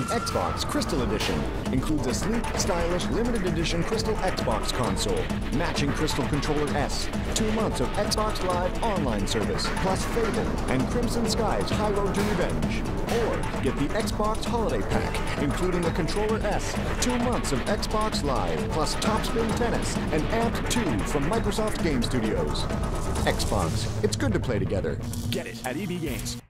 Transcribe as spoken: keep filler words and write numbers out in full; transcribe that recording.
Xbox Crystal Edition. Includes a sleek, stylish, limited edition Crystal Xbox console, matching Crystal Controller S, two months of Xbox Live online service, plus Fable and Crimson Sky's High Road to Revenge. Or get the Xbox Holiday Pack, including a Controller S, two months of Xbox Live, plus Topspin Tennis and Amped two from Microsoft Game Studios. Xbox, it's good to play together. Get it at E B Games.